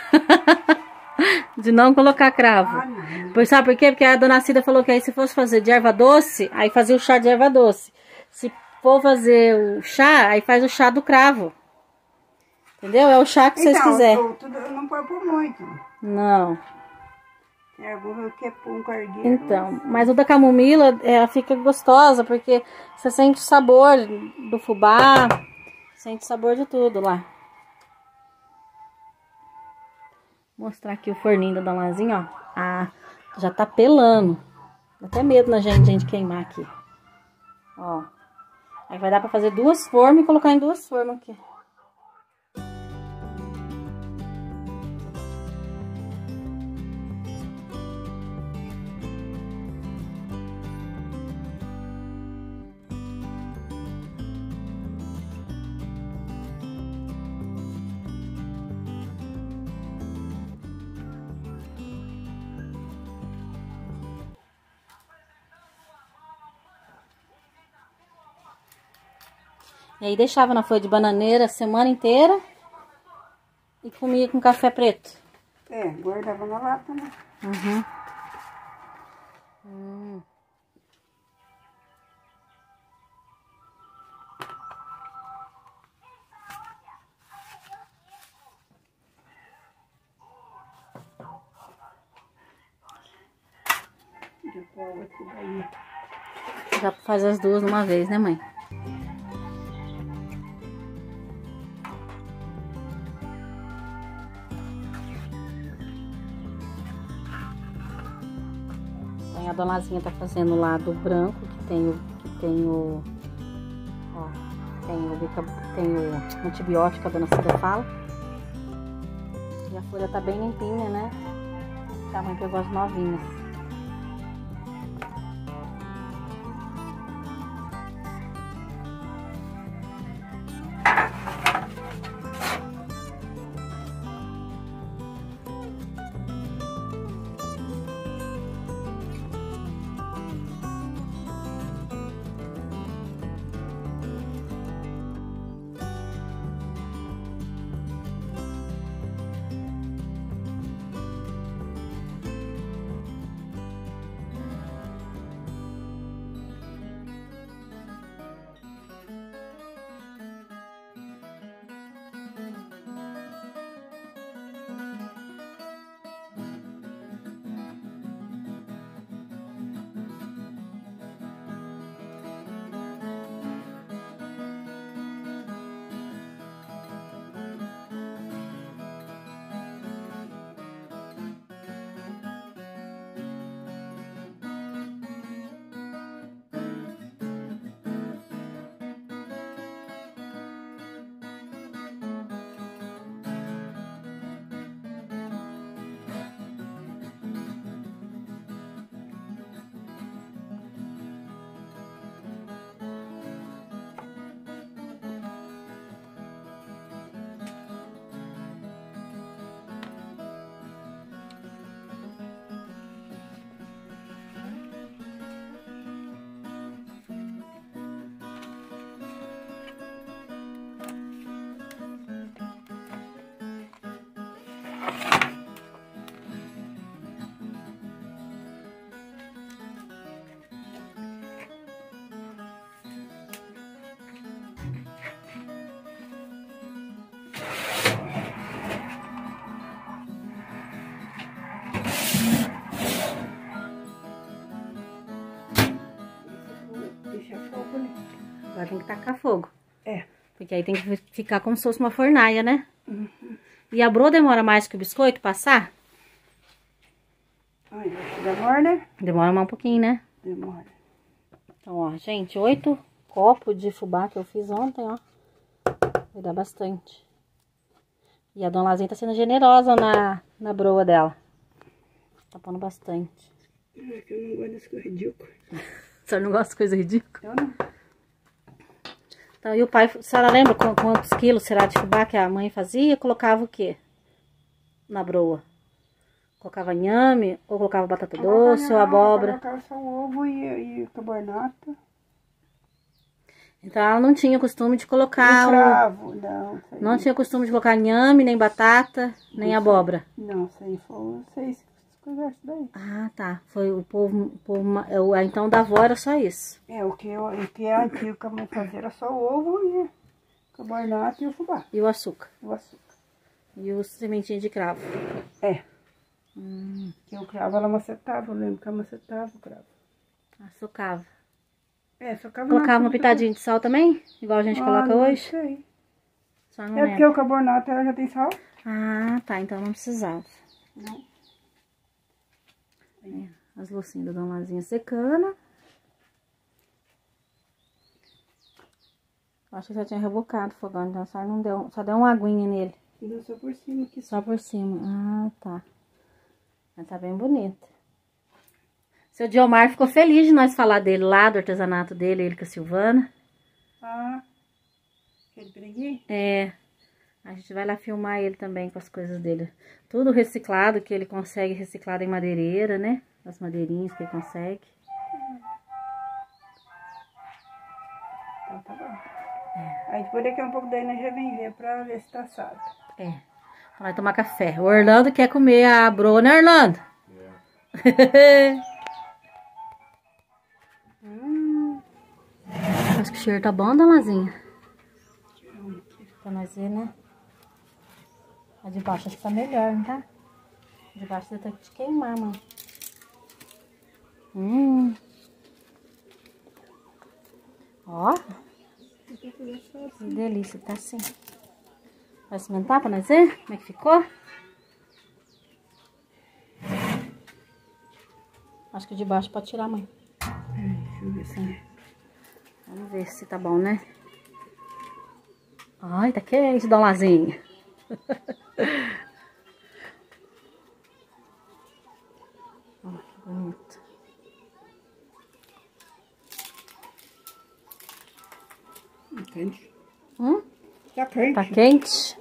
De não colocar cravo. Ah, não. Pois sabe por quê? Porque a Dona Cida falou que aí se fosse fazer de erva doce, aí fazia o chá de erva doce. Se for fazer o chá, aí faz o chá do cravo. Entendeu? É o chá que vocês quiserem. Tudo não pode pôr muito. Não. É alguma que é pôr um cargueiro. Então, mas o da camomila, ela fica gostosa, porque você sente o sabor do fubá, sente o sabor de tudo lá. Vou mostrar aqui o forninho da Dona Lazinha, ó. Ah, já tá pelando. Dá até medo na gente queimar aqui. Ó. Aí vai dar pra fazer 2 formas e colocar em 2 formas aqui. E aí deixava na folha de bananeira a semana inteira e comia com café preto. É, guardava na lata, né? Já faz as 2 de uma vez, né, mãe? A Donazinha tá fazendo lá do branco, que tem o antibiótico, a Dona Cida fala. E a folha tá bem limpinha, né? A mãe pegou as novinhas. Agora tem que tacar fogo. É. Porque aí tem que ficar como se fosse uma fornalha, né? Uhum. E a broa demora mais que o biscoito passar? Ai, demora, né? Demora mais um pouquinho, né? Demora. Então, ó, gente, 8 copos de fubá que eu fiz ontem, ó. Vai dar bastante. E a Dona Lazinha tá sendo generosa na broa dela. Tá pondo bastante. É que eu não gosto das coisas ridículas. A senhora não gosta de coisa ridícula? Eu não. Então, e o pai, a senhora lembra quantos quilos será de fubá que a mãe fazia? Colocava o quê? Na broa? Colocava inhame, ou colocava batata doce, ou abóbora? Colocava só ovo e carbonato. Então, ela não tinha costume de colocar... Cravo, Não tinha costume de colocar inhame, nem batata, nem abóbora. Não, sei, vocês conversam daí. Ah, tá. Foi o povo então da avó era só isso. É, o que é antigo que a mãe fazia era só o ovo e carbonato e o fubá. E o açúcar. O açúcar. E os sementinhos de cravo. É. Que o cravo ela macetava, eu lembro que ela macetava o cravo. Açucava. É, socava. Colocava uma pitadinha de sal também? Igual a gente coloca não hoje? Sei. Só não É porque lembro. o carbonato ela já tem sal? Ah, tá. Então não precisava. Não. É, as lucinhas da Dona Lazinha secando. Acho que já tinha rebocado o fogão, então só não deu, só deu uma aguinha nele. Deu só por cima aqui. Só por cima. Ah, tá. Mas tá bem bonita. Seu Diomar ficou feliz de nós falar dele lá, do artesanato dele, ele com a Silvana. Ah, aquele preguiça? É. A gente vai lá filmar ele também com as coisas dele. Tudo reciclado, que ele consegue reciclado em madeireira, né? As madeirinhas que ele consegue. Então tá bom. Aí depois daqui a um pouco daí nós já vem ver pra ver se tá assado. É. Então vai tomar café. O Orlando quer comer a broa, né, Orlando? É. Acho que o cheiro tá bom, Dona Lazinha. Pra nós ver, né? A de baixo acho que tá melhor, não tá? A de baixo deve te queimar, mano. Ó. Que delícia, tá assim. Vai experimentar pra nós ver como é que ficou? Acho que o de baixo pode tirar, mãe. Deixa eu ver se... Vamos ver se tá bom, né? Ai, tá quente, Dona Lazinha. Ó, que bonito. Quente. Tá Tá quente. Tá quente?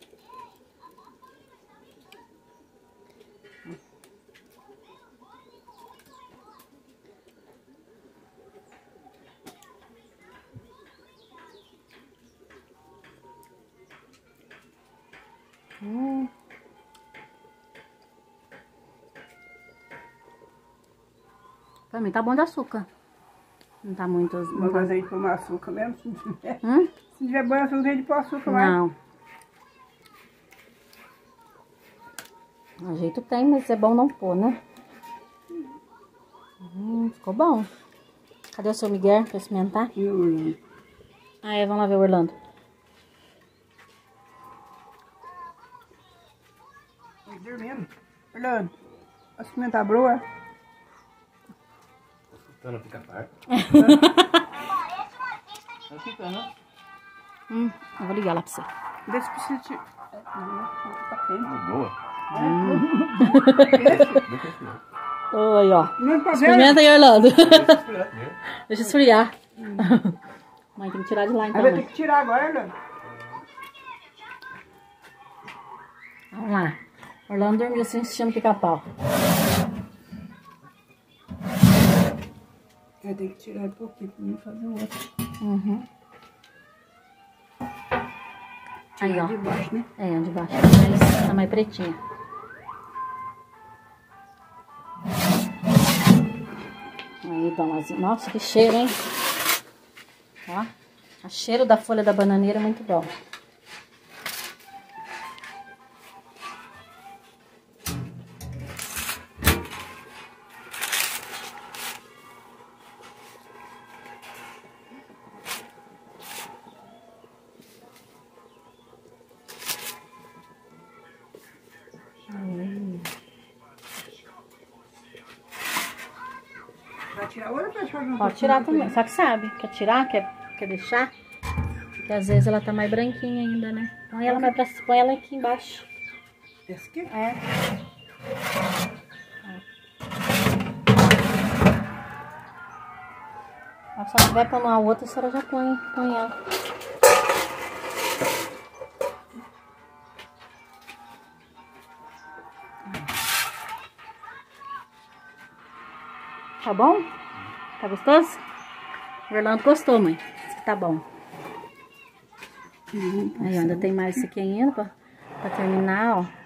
Pra mim tá bom de açúcar. Não tá muito... Não gosta de pôr açúcar mesmo? Se tiver, Hum? se tiver bom açúcar, tem de pôr açúcar mais. Não. A jeito tem, mas é bom não pôr, né? Ficou bom. Cadê o seu Miguel pra experimentar? E o Orlando? Ah, é, vamos lá ver o Orlando. Tá dormindo. Orlando, vai experimentar a broa? Tá no pica-pau. Tá ficando. Eu vou ligar lá pra você. Deixa pra você te... Não, tá quente. Boa. Oi, ó. Não tá vendo? Experimenta aí, Orlando. Deixa Deixa esfriar. Mãe, tem que tirar de lá então. Aí vai ter Mãe. que tirar agora, Orlando. Vamos lá. Orlando dormiu assim, assistindo pica-pau. Vai ter que tirar um pouquinho pra mim fazer o outro. Aí, ó. De baixo, né? É, de baixo. Mas tá mais pretinha. Aí, Dona Lazinha. Nossa, que cheiro, hein? Ó. O cheiro da folha da bananeira é muito bom. tirar outra pessoa não Pode tirar também. Só que sabe, quer tirar, quer deixar? Porque às vezes ela tá mais branquinha ainda, né? Põe ela, põe ela aqui embaixo. Esse aqui? É. Se ela tiver pra uma outra, a senhora já põe ela. Tá bom? Tá gostoso? O Orlando gostou, mãe. Disse que tá bom. Aí ainda tem mais isso aqui ainda pra terminar, ó.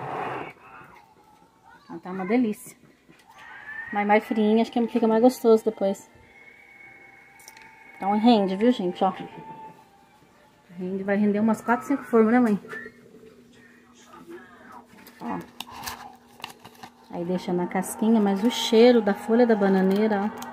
Então, tá uma delícia. Mas mais friinha, acho que fica mais gostoso depois. Então rende, viu, gente, ó. Rende, vai render umas 4, 5 formas, né, mãe? Ó. Aí deixa na casquinha, mas o cheiro da folha da bananeira, ó.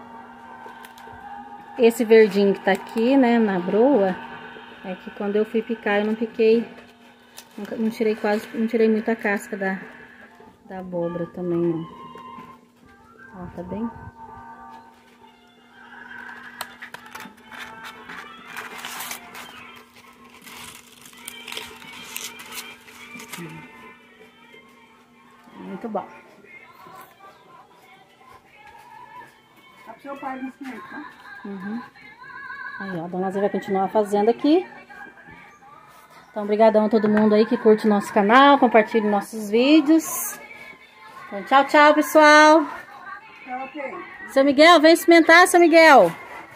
Esse verdinho que tá aqui, né, na broa, é que quando eu fui picar, eu não piquei, não tirei muita casca da abóbora também, não. Ó, tá bem? Muito bom. Tá pro seu pai nesse momento, tá? Aí, ó, a dona Zé vai continuar fazendo aqui. Então, obrigadão a todo mundo aí que curte o nosso canal, compartilha nossos vídeos. Então, tchau, tchau, pessoal. Tá ok. Seu Miguel, vem experimentar, seu Miguel.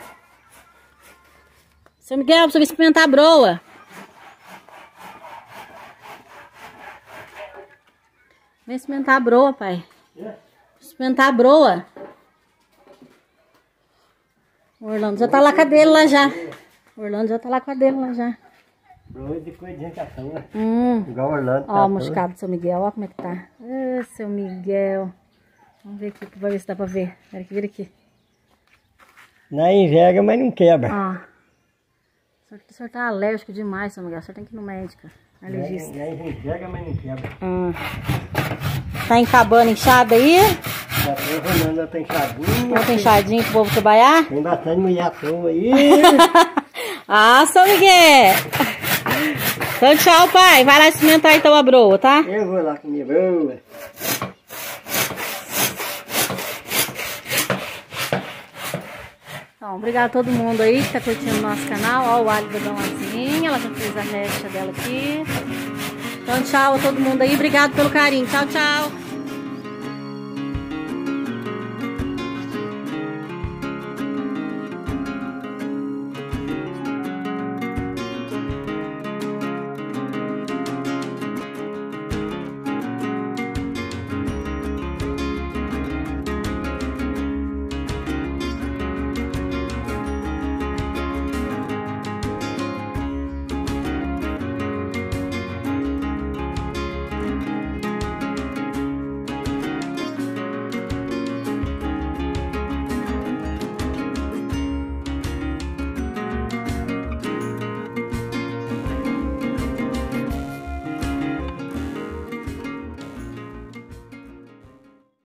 Seu Miguel, você vai experimentar a broa. Vem experimentar a broa, pai. Experimentar a broa. O Orlando já tá lá com a dele lá já. O Orlando já tá lá com a dele lá já. Broa de coedentação, né? Igual o Orlando. Ó, o moscado do seu Miguel, ó como é que tá. Seu Miguel. Vamos ver aqui, vou ver se dá pra ver. Vira aqui. Não enverga, mas não quebra. Ó. O senhor tá alérgico demais, seu Miguel. O senhor tem que ir no médico. Alergista. Não enverga, mas não quebra. Tá encabando inchada aí? Já tô enrolando outra enxadinha. Outra enxadinha pro povo trabalhar? Tem bastante mulher à toa aí. Seu Miguel! Então tchau, pai. Vai lá experimentar então a broa, tá? Eu vou lá com minha broa. Então, obrigado a todo mundo aí que tá curtindo o nosso canal. Ó, o alho da Damazinha, ela já fez a recha dela aqui. Então, tchau a todo mundo aí. Obrigado pelo carinho. Tchau, tchau.